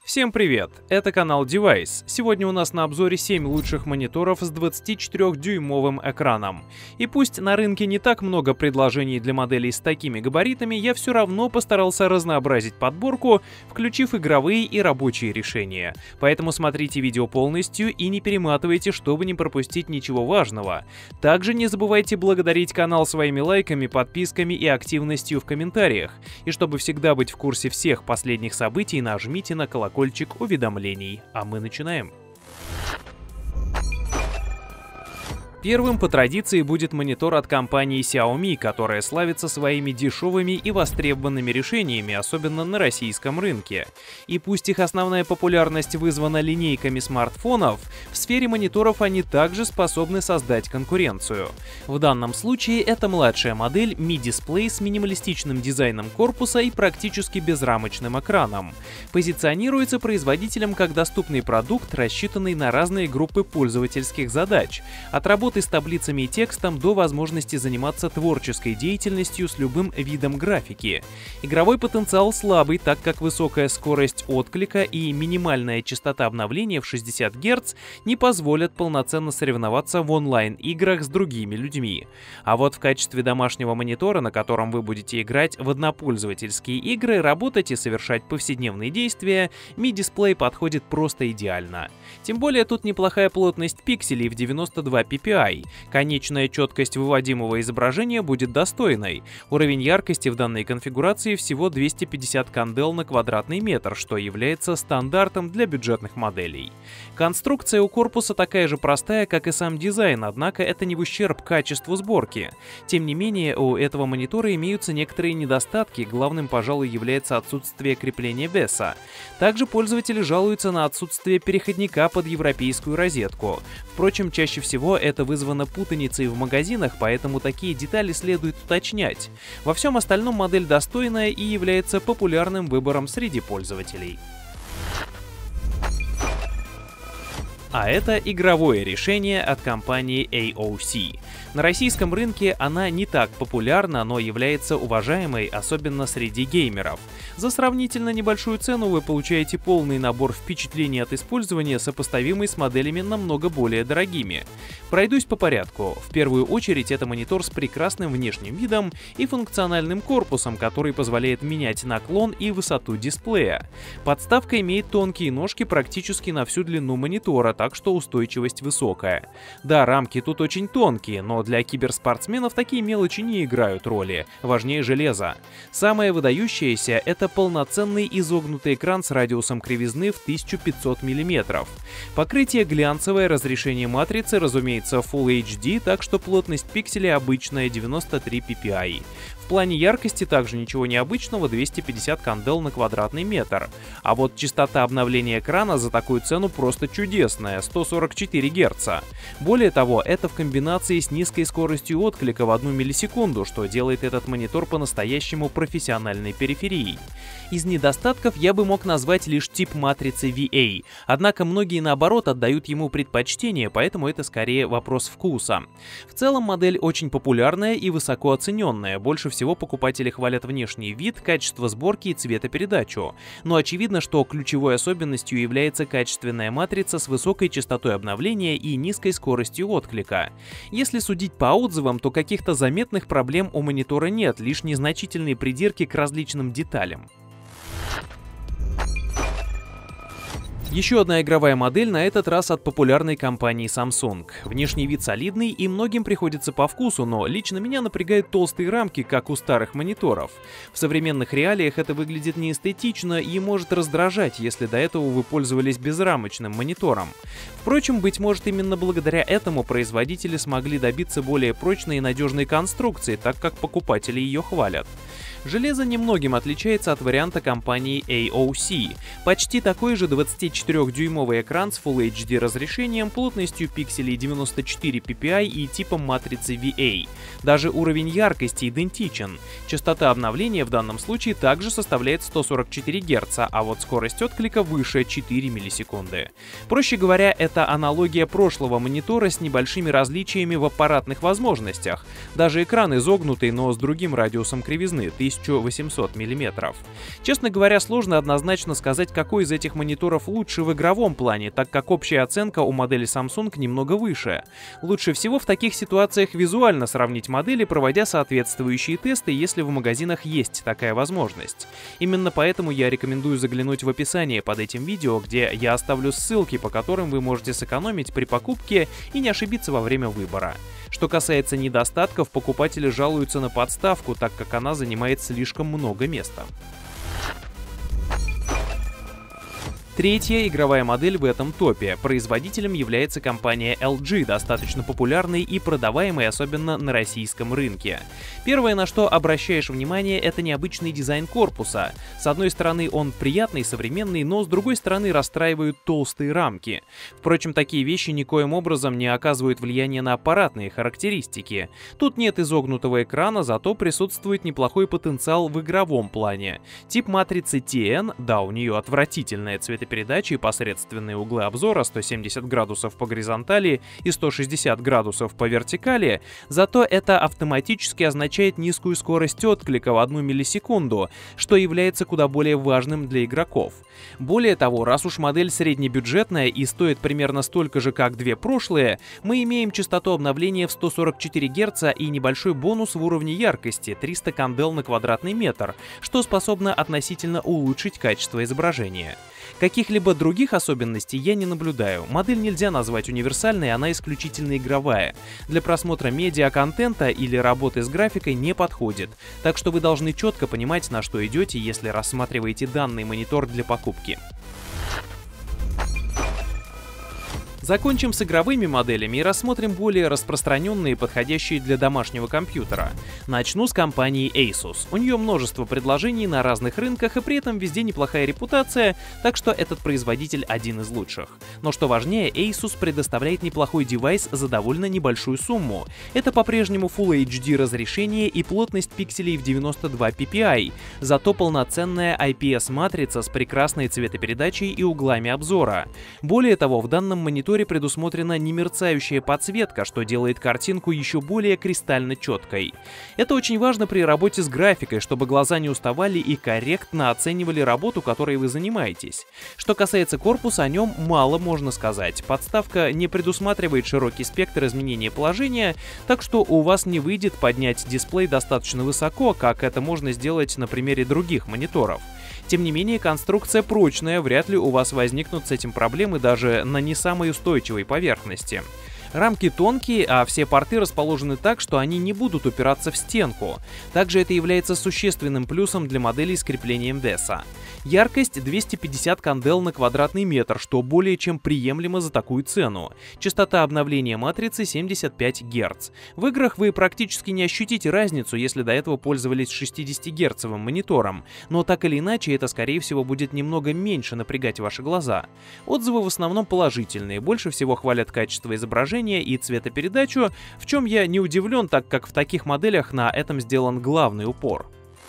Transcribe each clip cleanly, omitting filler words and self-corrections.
Всем привет! Это канал Device. Сегодня у нас на обзоре 7 лучших мониторов с 24-дюймовым экраном. И пусть на рынке не так много предложений для моделей с такими габаритами, я все равно постарался разнообразить подборку, включив игровые и рабочие решения. Поэтому смотрите видео полностью и не перематывайте, чтобы не пропустить ничего важного. Также не забывайте благодарить канал своими лайками, подписками и активностью в комментариях. И чтобы всегда быть в курсе всех последних событий, нажмите на колокольчик уведомлений. А мы начинаем. Первым по традиции будет монитор от компании Xiaomi, которая славится своими дешевыми и востребованными решениями, особенно на российском рынке. И пусть их основная популярность вызвана линейками смартфонов, в сфере мониторов они также способны создать конкуренцию. В данном случае это младшая модель Mi Display с минималистичным дизайном корпуса и практически безрамочным экраном. Позиционируется производителем как доступный продукт, рассчитанный на разные группы пользовательских задач, от работы с таблицами и текстом до возможности заниматься творческой деятельностью с любым видом графики. Игровой потенциал слабый, так как высокая скорость отклика и минимальная частота обновления в 60 Гц не позволят полноценно соревноваться в онлайн-играх с другими людьми. А вот в качестве домашнего монитора, на котором вы будете играть в однопользовательские игры, работать и совершать повседневные действия, Mi Display подходит просто идеально. Тем более тут неплохая плотность пикселей в 92 ppi. Конечная четкость выводимого изображения будет достойной. Уровень яркости в данной конфигурации всего 250 кандел на квадратный метр, что является стандартом для бюджетных моделей. Конструкция у корпуса такая же простая, как и сам дизайн, однако это не в ущерб качеству сборки. Тем не менее, у этого монитора имеются некоторые недостатки, главным, пожалуй, является отсутствие крепления веса. Также пользователи жалуются на отсутствие переходника под европейскую розетку. Впрочем, чаще всего это вызвано путаницей в магазинах, поэтому такие детали следует уточнять. Во всем остальном модель достойная и является популярным выбором среди пользователей. А это игровое решение от компании AOC. На российском рынке она не так популярна, но является уважаемой, особенно среди геймеров. За сравнительно небольшую цену вы получаете полный набор впечатлений от использования, сопоставимый с моделями намного более дорогими. Пройдусь по порядку. В первую очередь это монитор с прекрасным внешним видом и функциональным корпусом, который позволяет менять наклон и высоту дисплея. Подставка имеет тонкие ножки практически на всю длину монитора, так что устойчивость высокая. Да, рамки тут очень тонкие, но для киберспортсменов такие мелочи не играют роли, важнее железо. Самое выдающееся — это полноценный изогнутый экран с радиусом кривизны в 1500 мм. Покрытие глянцевое, разрешение матрицы, разумеется, Full HD, так что плотность пикселей обычная 93 ppi. В плане яркости также ничего необычного, 250 кандел на квадратный метр. А вот частота обновления экрана за такую цену просто чудесная, 144 Гц. Более того, это в комбинации с низкой скоростью отклика в 1 миллисекунду, что делает этот монитор по-настоящему профессиональной периферией. Из недостатков я бы мог назвать лишь тип матрицы VA, однако многие наоборот отдают ему предпочтение, поэтому это скорее вопрос вкуса. В целом модель очень популярная и высоко оцененная, больше всего покупатели хвалят внешний вид, качество сборки и цветопередачу. Но очевидно, что ключевой особенностью является качественная матрица с высокой частотой обновления и низкой скоростью отклика. Если судить по отзывам, то каких-то заметных проблем у монитора нет, лишь незначительные придирки к различным деталям. Еще одна игровая модель, на этот раз от популярной компании Samsung. Внешний вид солидный и многим приходится по вкусу, но лично меня напрягают толстые рамки, как у старых мониторов. В современных реалиях это выглядит неэстетично и может раздражать, если до этого вы пользовались безрамочным монитором. Впрочем, быть может, именно благодаря этому производители смогли добиться более прочной и надежной конструкции, так как покупатели ее хвалят. Железо немногим отличается от варианта компании AOC. Почти такой же 24-дюймовый экран с Full HD разрешением, плотностью пикселей 94 ppi и типом матрицы VA. Даже уровень яркости идентичен. Частота обновления в данном случае также составляет 144 Гц, а вот скорость отклика выше 4 миллисекунды. Проще говоря, это аналогия прошлого монитора с небольшими различиями в аппаратных возможностях. Даже экран изогнутый, но с другим радиусом кривизны — 1800 мм. Честно говоря, сложно однозначно сказать, какой из этих мониторов лучше в игровом плане, так как общая оценка у модели Samsung немного выше. Лучше всего в таких ситуациях визуально сравнить модели, проводя соответствующие тесты, если в магазинах есть такая возможность. Именно поэтому я рекомендую заглянуть в описание под этим видео, где я оставлю ссылки, по которым вы можете сэкономить при покупке и не ошибиться во время выбора. Что касается недостатков, покупатели жалуются на подставку, так как она занимает слишком много места. Третья игровая модель в этом топе. Производителем является компания LG, достаточно популярной и продаваемой особенно на российском рынке. Первое, на что обращаешь внимание, это необычный дизайн корпуса. С одной стороны, он приятный, современный, но с другой стороны расстраивают толстые рамки. Впрочем, такие вещи никоим образом не оказывают влияния на аппаратные характеристики. Тут нет изогнутого экрана, зато присутствует неплохой потенциал в игровом плане. Тип матрицы TN, да, у нее отвратительная цветопередача и посредственные углы обзора 170 градусов по горизонтали и 160 градусов по вертикали, зато это автоматически означает низкую скорость отклика в 1 миллисекунду, что является куда более важным для игроков. Более того, раз уж модель среднебюджетная и стоит примерно столько же, как две прошлые, мы имеем частоту обновления в 144 Гц и небольшой бонус в уровне яркости 300 кандел на квадратный метр, что способно относительно улучшить качество изображения. Каких-либо других особенностей я не наблюдаю. Модель нельзя назвать универсальной, она исключительно игровая. Для просмотра медиа-контента или работы с графикой не подходит, так что вы должны четко понимать, на что идете, если рассматриваете данный монитор для покупки. Закончим с игровыми моделями и рассмотрим более распространенные, подходящие для домашнего компьютера. Начну с компании Asus. У нее множество предложений на разных рынках и при этом везде неплохая репутация, так что этот производитель один из лучших. Но что важнее, Asus предоставляет неплохой девайс за довольно небольшую сумму. Это по-прежнему Full HD разрешение и плотность пикселей в 92 ppi, зато полноценная IPS-матрица с прекрасной цветопередачей и углами обзора. Более того, в данном мониторе предусмотрена немерцающая подсветка, что делает картинку еще более кристально четкой. Это очень важно при работе с графикой, чтобы глаза не уставали и корректно оценивали работу, которой вы занимаетесь. Что касается корпуса, о нем мало можно сказать. Подставка не предусматривает широкий спектр изменения положения, так что у вас не выйдет поднять дисплей достаточно высоко, как это можно сделать на примере других мониторов. Тем не менее, конструкция прочная, вряд ли у вас возникнут с этим проблемы даже на не самой устойчивой поверхности. Рамки тонкие, а все порты расположены так, что они не будут упираться в стенку. Также это является существенным плюсом для моделей с креплением DESA. Яркость 250 кандел на квадратный метр, что более чем приемлемо за такую цену. Частота обновления матрицы 75 Гц. В играх вы практически не ощутите разницу, если до этого пользовались 60-герцовым монитором, но так или иначе это скорее всего будет немного меньше напрягать ваши глаза. Отзывы в основном положительные, больше всего хвалят качество изображения и цветопередачу, в чем я не удивлен, так как в таких моделях на этом сделан главный упор.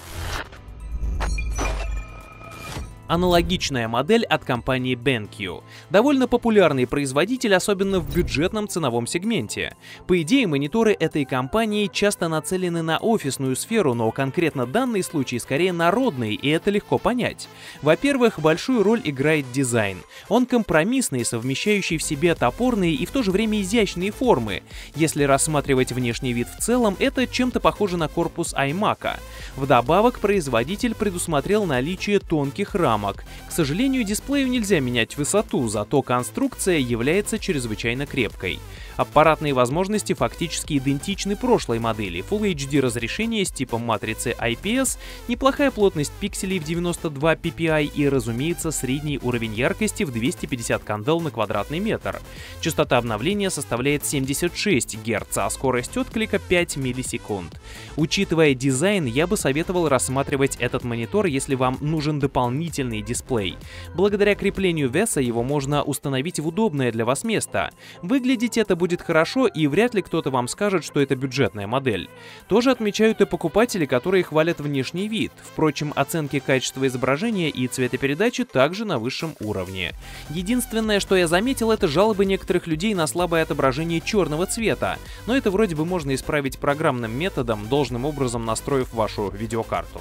Аналогичная модель от компании BenQ. Довольно популярный производитель, особенно в бюджетном ценовом сегменте. По идее, мониторы этой компании часто нацелены на офисную сферу, но конкретно данный случай скорее народный, и это легко понять. Во-первых, большую роль играет дизайн. Он компромиссный, совмещающий в себе топорные и в то же время изящные формы. Если рассматривать внешний вид в целом, это чем-то похоже на корпус iMac. Вдобавок, производитель предусмотрел наличие тонких рамок. К сожалению, дисплею нельзя менять высоту, зато конструкция является чрезвычайно крепкой. Аппаратные возможности фактически идентичны прошлой модели. Full HD разрешение с типом матрицы IPS, неплохая плотность пикселей в 92 ppi и, разумеется, средний уровень яркости в 250 кандел на квадратный метр. Частота обновления составляет 76 Гц, а скорость отклика 5 миллисекунд. Учитывая дизайн, я бы советовал рассматривать этот монитор, если вам нужен дополнительный дисплей. Благодаря креплению DESA его можно установить в удобное для вас место. Выглядеть это будет будет хорошо, и вряд ли кто-то вам скажет, что это бюджетная модель. Тоже отмечают и покупатели, которые хвалят внешний вид. Впрочем, оценки качества изображения и цветопередачи также на высшем уровне. Единственное, что я заметил, это жалобы некоторых людей на слабое отображение черного цвета, но это вроде бы можно исправить программным методом, должным образом настроив вашу видеокарту.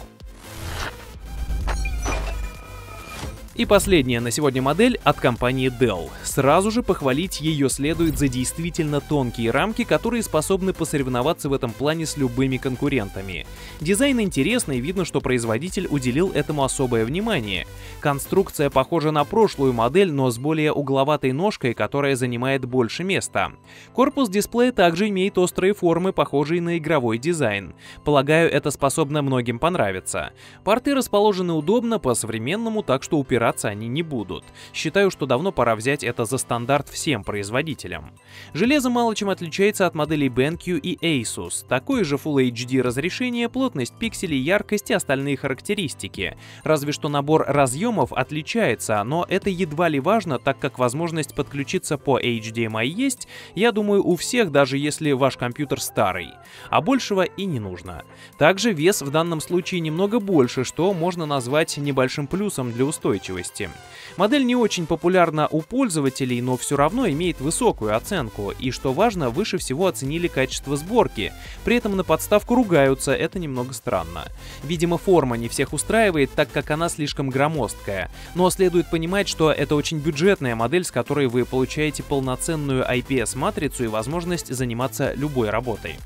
И последняя на сегодня модель от компании Dell. Сразу же похвалить ее следует за действительно тонкие рамки, которые способны посоревноваться в этом плане с любыми конкурентами. Дизайн интересный, видно, что производитель уделил этому особое внимание. Конструкция похожа на прошлую модель, но с более угловатой ножкой, которая занимает больше места. Корпус дисплея также имеет острые формы, похожие на игровой дизайн. Полагаю, это способно многим понравиться. Порты расположены удобно, по-современному, так что упираться они не будут. Считаю, что давно пора взять это за стандарт всем производителям. Железо мало чем отличается от моделей BenQ и Asus. Такое же Full HD разрешение, плотность пикселей, яркость и остальные характеристики. Разве что набор разъемов отличается, но это едва ли важно, так как возможность подключиться по HDMI есть, я думаю, у всех, даже если ваш компьютер старый. А большего и не нужно. Также вес в данном случае немного больше, что можно назвать небольшим плюсом для устойчивости. Модель не очень популярна у пользователей, но все равно имеет высокую оценку, и, что важно, выше всего оценили качество сборки. При этом на подставку ругаются, это немного странно. Видимо, форма не всех устраивает, так как она слишком громоздкая. Но следует понимать, что это очень бюджетная модель, с которой вы получаете полноценную IPS-матрицу и возможность заниматься любой работой.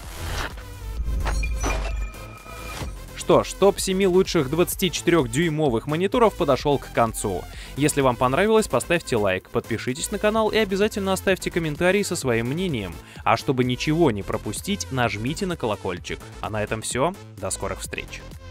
Что ж, топ 7 лучших 24-дюймовых мониторов подошел к концу. Если вам понравилось, поставьте лайк, подпишитесь на канал и обязательно оставьте комментарий со своим мнением. А чтобы ничего не пропустить, нажмите на колокольчик. А на этом все. До скорых встреч.